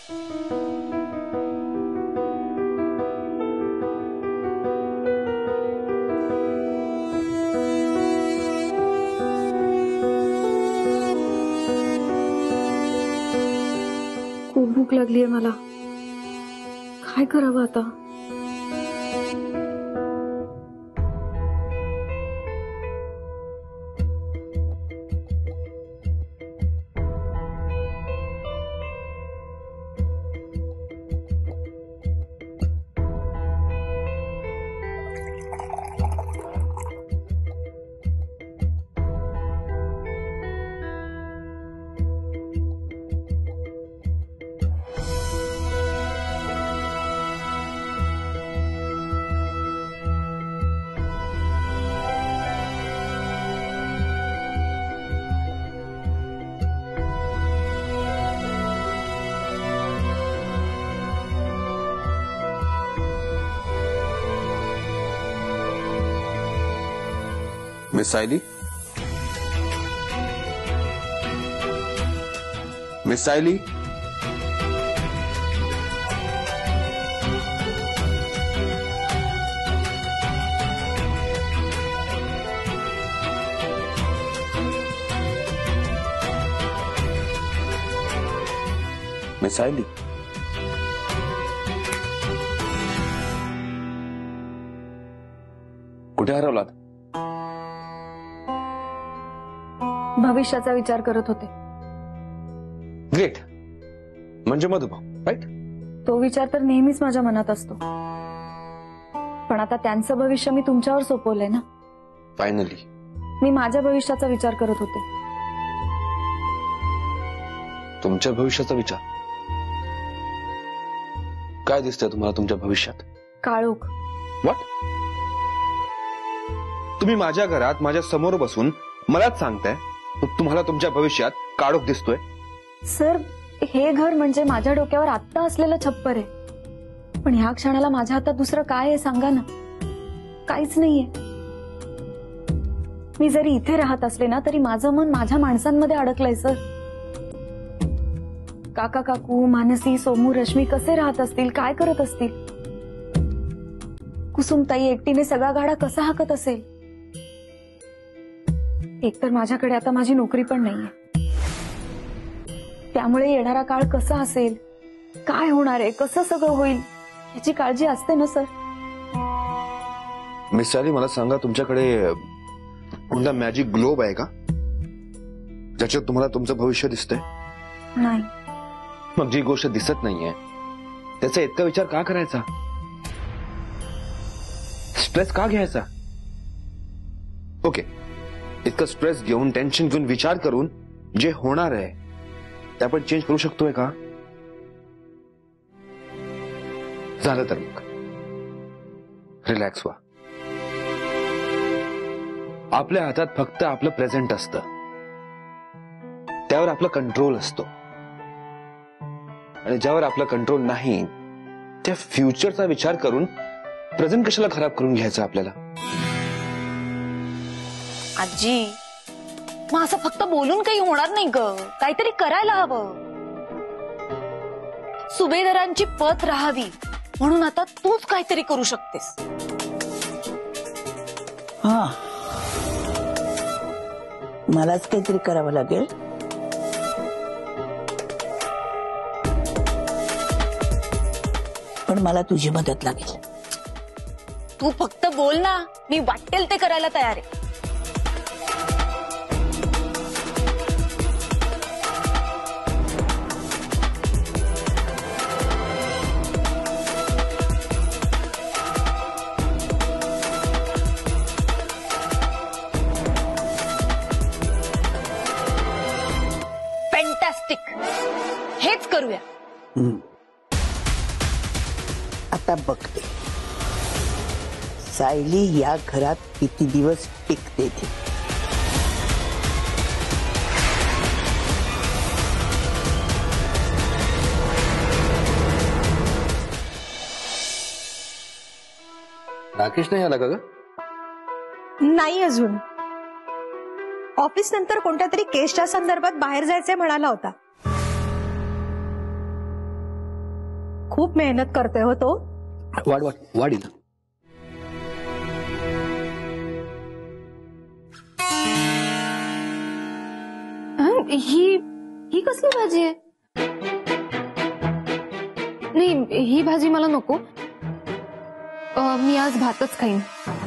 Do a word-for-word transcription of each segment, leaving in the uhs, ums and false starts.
खूप भूक लागली आहे मला, काय करावं आता? Miss Sayali, miss Sayali, miss Sayali, कुठे हरवलात? भविष्याचा विचार करत होते. ग्रेट, म्हणजे मधुभाऊ, राईट? तो विचार तर नेहमीच माझ्या मनात असतो, पण आता त्यांचं भविष्य मी तुमच्यावर सोपवलंय ना. फायनली मी माझ्या भविष्याचा विचार करत होते. तुमच्या भविष्याचा विचार? काय दिसतंय तुम्हाला तुमच्या भविष्यात? काळोख. व्हॉट? तुम्ही माझ्या घरात माझ्या समोर बसून मलाच सांगताय तुम्हाला तुमच्या भविष्यात काळोख दिसतोय? सर, हे घर म्हणजे माझ्या डोक्यावर आत्ता असलेलं छप्पर आहे, पण ह्या क्षणाला माझ्या हातात दुसरं काय आहे सांगा ना? काहीच नाहीये. मी जरी इथे राहत असले ना तरी माझं मन माझ्या माणसांमध्ये अडकलंय सर. काका काकू, मानसी, सोमू, रश्मी कसे राहत असतील, काय करत असतील? कुसुमताई एकटीने सगळा गाडा कसा हाकत असेल? एकतर माझ्याकडे आता माझी नोकरी पण नाहीये, त्यामुळे येणारा काळ कसा असेल, काय होणार आहे, कसं सगळं होईल याची काळजी असते ना सर. मिस सायली, मला सांगा, तुमच्याकडे कोणता मॅजिक ग्लोब आहे का ज्याच्यात तुम्हाला तुमचं भविष्य दिसतंय? नाही. मग जी गोष्ट दिसत नाहीये त्याचा इतका विचार का करायचा? स्ट्रेस का घ्यायचा? ओके, इतका स्ट्रेस घेऊन, टेन्शन घेऊन, विचार करून जे होणार आहे ते आपण चेंज करू शकतोय का? झालं तर मग रिलॅक्स व्हा. आपल्या हातात फक्त आपलं प्रेझेंट असतं, त्यावर आपला कंट्रोल असतो, आणि ज्यावर आपला कंट्रोल नाही त्या फ्युचरचा विचार करून प्रेझेंट कशाला खराब करून घ्यायचं आपल्याला? आजी, मग असं फक्त बोलून काही होणार नाही ग, काहीतरी करायला हवं. सुभेदारांची पत राहावी म्हणून आता तूच काहीतरी करू शकतेस. हा, मलाच काहीतरी करावं लागेल. पण मला तुझी मदत लागेल. तू फक्त बोल ना, मी वाटेल ते करायला तयार आहे. फॅन्टॅस्टिक, हेच करूया. आता बघते सायली या घरात किती दिवस टिकते ती. राकेश नाही आला का ग? नाही अजून. ऑफिस नंतर कोणत्या तरी केसच्या संदर्भात बाहेर जायचे म्हणाला होता. खूप मेहनत करतोय हो तो. वाढ वाढ वाढील. हं, ही ही कसली भाजी आहे? नाही, ही भाजी मला नको. अं, मी आज भातच खाईन.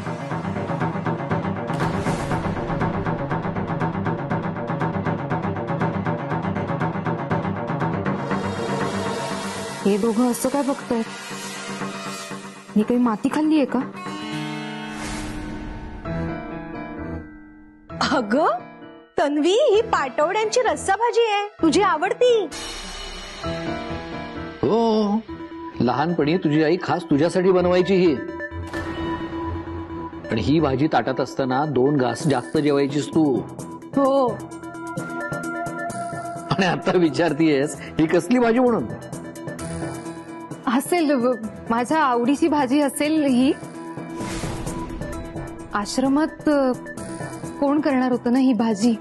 हे दोघं असं काय बघतायत? मी काही माती खाल्ली आहे का? अगं तन्वी, ही पाटवड्यांची रस्सा भाजी आहे, तुझी आवडती. हो, लहानपणी तुझी आई खास तुझ्यासाठी बनवायची ही. आणि ही भाजी ताटात असताना दोन घास जास्त जेवायचीस तू. हो. आणि आता विचारतीयस ही कसली भाजी म्हणून. असेल, माझ्या आवडीची भाजी असेल ही. आश्रमात अ, कोण करणार होतं ना ही भाजी.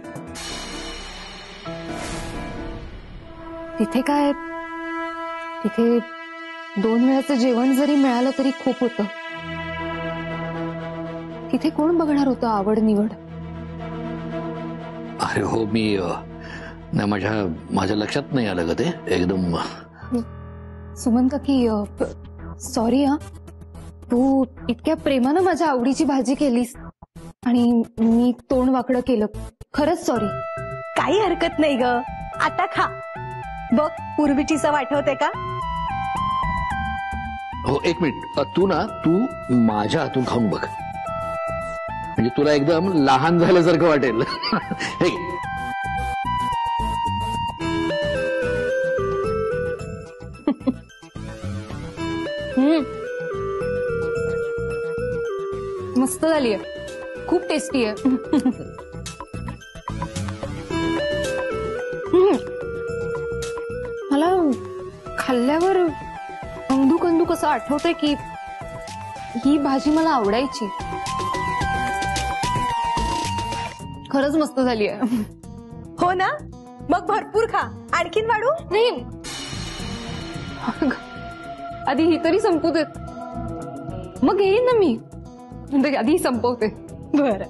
तिथे काय, तिथे दोन वेळाचं जेवण जरी मिळालं तरी खूप होतं. तिथे कोण बघणार होतं आवड निवड. अरे हो, मी अ, नाही, माझ्या माझ्या लक्षात नाही आलं ग ते एकदम. सुमंत की सॉरी हा, तू इतक्या प्रेमानं माझ्या आवडीची भाजी केलीस आणि मी तोंड वाकडं केलं. खरंच सॉरी. काही हरकत नाही ग. आता खा बघ, पूर्वीची चव आठवते का. हो, एक मिनिट. अ, तू ना तू माझ्या हातून खाऊन बघ, म्हणजे तुला एकदम लहान झाल्यासारखं वाटेल. हे घे. हम्म, मस्त झाली आहे, खूप टेस्टी आहे. हम्म. मला खाल्ल्यावर अंदूक अंदूक असं आठवतंय की ही भाजी मला आवडायची. खरंच मस्त झाली आहे. हो ना, मग भरपूर खा. आणखीन वाढू. नाही, आधी ही तरी संपू देत, मग येईन ना मी. म्हणजे आधी ही संपवते. बर.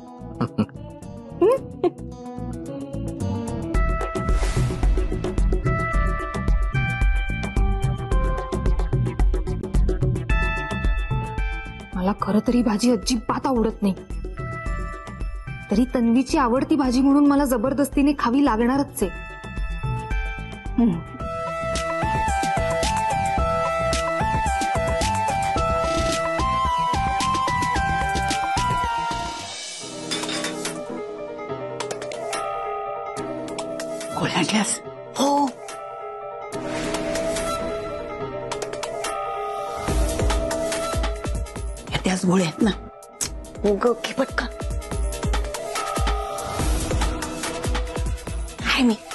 मला खरं तरी भाजी अजिबात आवडत नाही, तरी तन्वीची आवडती भाजी म्हणून मला जबरदस्तीने खावी लागणारच आहे. हम्म. गोळ्या आणल्यास? हो. या त्याच गोळ्या आहेत ना. हो ग, घे पटकन. हाय मी.